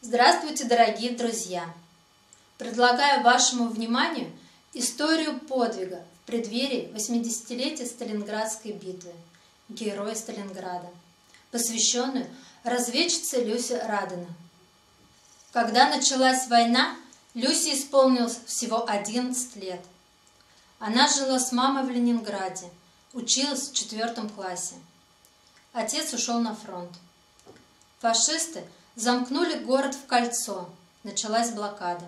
Здравствуйте, дорогие друзья! Предлагаю вашему вниманию историю подвига в преддверии 80-летия Сталинградской битвы «Герой Сталинграда», посвященную разведчице Люсе Радена. Когда началась война, Люсе исполнилось всего 11 лет. Она жила с мамой в Ленинграде, училась в 4 классе. Отец ушел на фронт. Фашисты замкнули город в кольцо, началась блокада.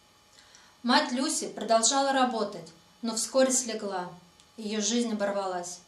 Мать Люси продолжала работать, но вскоре слегла, ее жизнь оборвалась.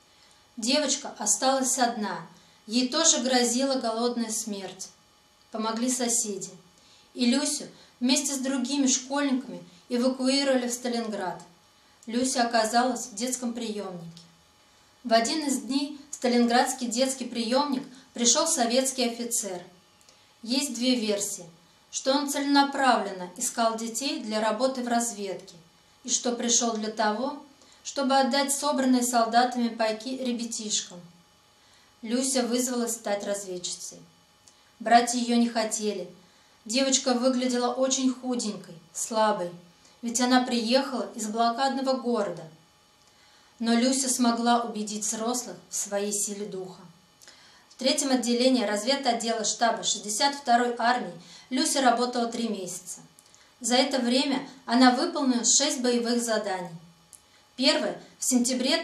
Девочка осталась одна, ей тоже грозила голодная смерть. Помогли соседи, и Люсю вместе с другими школьниками эвакуировали в Сталинград. Люся оказалась в детском приемнике. В один из дней в сталинградский детский приемник пришел советский офицер. Есть две версии, что он целенаправленно искал детей для работы в разведке и что пришел для того, чтобы отдать собранные солдатами пайки ребятишкам. Люся вызвалась стать разведчицей. Братья ее не хотели. Девочка выглядела очень худенькой, слабой, ведь она приехала из блокадного города. Но Люся смогла убедить взрослых в своей силе духа. В 3-м отделении разведотдела штаба 62-й армии Люся работала 3 месяца. За это время она выполнила 6 боевых заданий. Первое – в сентябре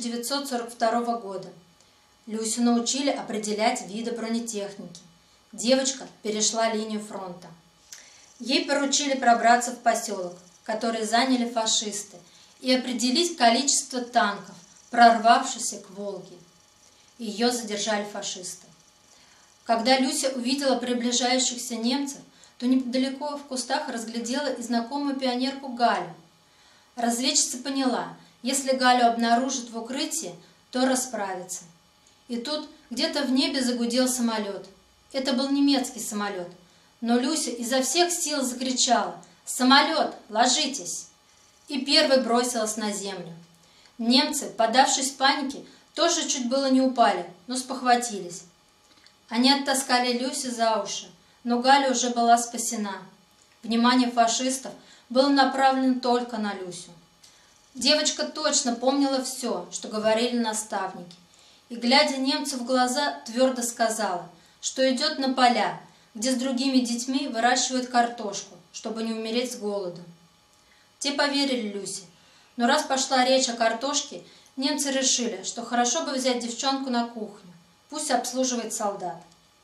1942 года. Люсю научили определять виды бронетехники. Девочка перешла линию фронта. Ей поручили пробраться в поселок, который заняли фашисты, и определить количество танков, прорвавшихся к Волге. Ее задержали фашисты. Когда Люся увидела приближающихся немцев, то недалеко в кустах разглядела и знакомую пионерку Галю. Разведчица поняла, если Галю обнаружат в укрытии, то расправится. И тут где-то в небе загудел самолет. Это был немецкий самолет, но Люся изо всех сил закричала: «Самолет, ложитесь!» и первой бросилась на землю. Немцы, поддавшись панике, тоже чуть было не упали, но спохватились. Они оттаскали Люсю за уши, но Галя уже была спасена. Внимание фашистов было направлено только на Люсю. Девочка точно помнила все, что говорили наставники, и, глядя немцу в глаза, твердо сказала, что идет на поля, где с другими детьми выращивают картошку, чтобы не умереть с голоду. Те поверили Люсе, но раз пошла речь о картошке, немцы решили, что хорошо бы взять девчонку на кухню, пусть обслуживает солдат.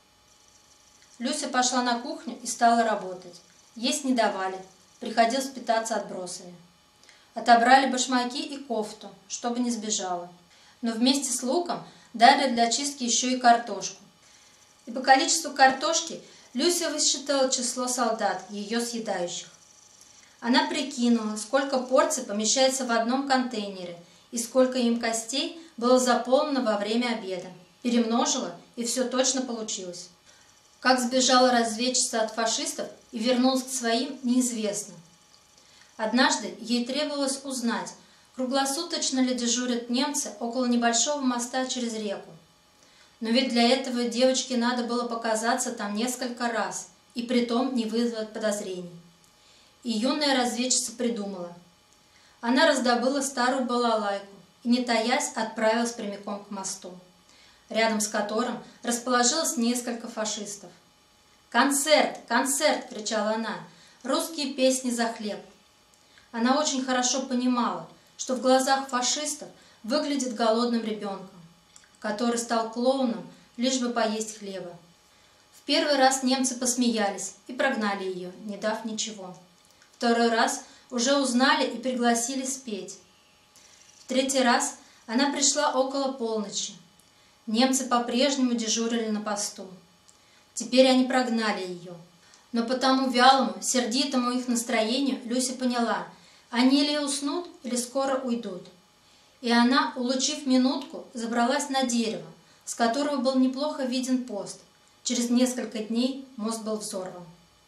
Люся пошла на кухню и стала работать. Есть не давали, приходилось питаться отбросами. Отобрали башмаки и кофту, чтобы не сбежала. Но вместе с луком дали для чистки еще и картошку. И по количеству картошки Люся высчитала число солдат, ее съедающих. Она прикинула, сколько порций помещается в одном контейнере и сколько им костей было заполнено во время обеда. Перемножила, и все точно получилось. Как сбежала разведчица от фашистов и вернулась к своим, неизвестно. Однажды ей требовалось узнать, круглосуточно ли дежурят немцы около небольшого моста через реку. Но ведь для этого девочке надо было показаться там несколько раз, и притом не вызвать подозрений. И юная разведчица придумала. Она раздобыла старую балалайку и, не таясь, отправилась прямиком к мосту, рядом с которым расположилось несколько фашистов. «Концерт! Концерт!» – кричала она. «Русские песни за хлеб!» Она очень хорошо понимала, что в глазах фашистов выглядит голодным ребенком, который стал клоуном, лишь бы поесть хлеба. В первый раз немцы посмеялись и прогнали ее, не дав ничего. Второй раз уже узнали и пригласили спеть. В 3-й раз она пришла около полночи. Немцы по-прежнему дежурили на посту. Теперь они прогнали ее. Но по тому вялому, сердитому их настроению Люся поняла, они или уснут, или скоро уйдут. И она, улучив минутку, забралась на дерево, с которого был неплохо виден пост. Через несколько дней мост был взорван.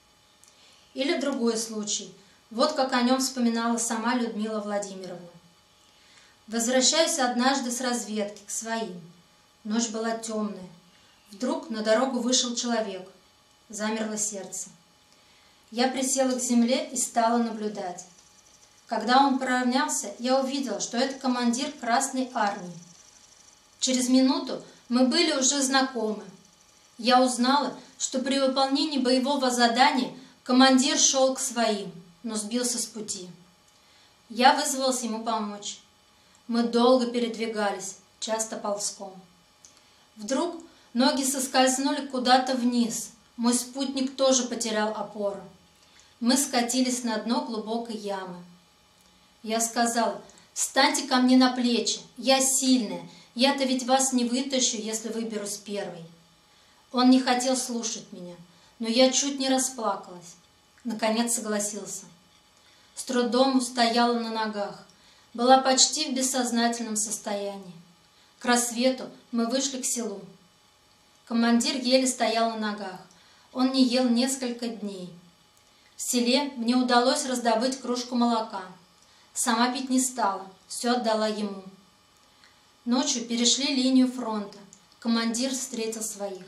Или другой случай. Вот как о нем вспоминала сама Людмила Владимировна. «Возвращаюсь однажды с разведки к своим. Ночь была темная. Вдруг на дорогу вышел человек. замерло сердце. Я присела к земле и стала наблюдать. Когда он поравнялся, я увидела, что это командир Красной Армии. Через минуту мы были уже знакомы. Я узнала, что при выполнении боевого задания командир шел к своим, но сбился с пути. Я вызвалась ему помочь. Мы долго передвигались, часто ползком. Вдруг ноги соскользнули куда-то вниз. Мой спутник тоже потерял опору. Мы скатились на дно глубокой ямы. Я сказала: «Встаньте ко мне на плечи, я сильная, я-то ведь вас не вытащу, если выберусь первой». Он не хотел слушать меня, но я чуть не расплакалась. Наконец согласился. С трудом устояла на ногах, была почти в бессознательном состоянии. К рассвету мы вышли к селу. Командир еле стоял на ногах, он не ел несколько дней. В селе мне удалось раздобыть кружку молока. Сама пить не стала, все отдала ему. Ночью перешли линию фронта, командир встретил своих.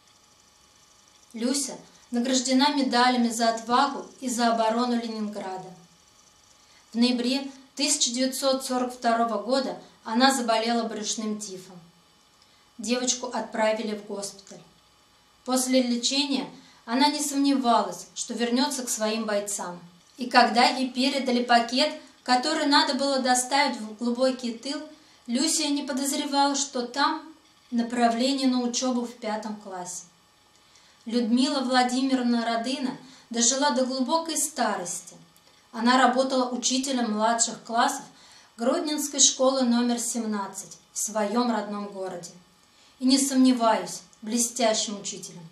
Люся награждена медалями за отвагу и за оборону Ленинграда. В ноябре 1942 года она заболела брюшным тифом. Девочку отправили в госпиталь. После лечения она не сомневалась, что вернется к своим бойцам. И когда ей передали пакет, который надо было доставить в глубокий тыл, Люся не подозревала, что там направление на учебу в 5 классе. Людмила Владимировна Родына дожила до глубокой старости. Она работала учителем младших классов Гродненской школы номер 17 в своем родном городе. И не сомневаюсь, блестящим учителем.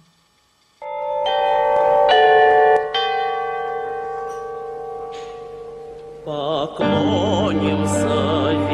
Поклонимся